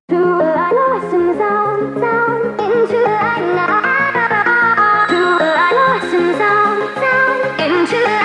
To I lost in sound, sound into I now. To I lost in sound, sound into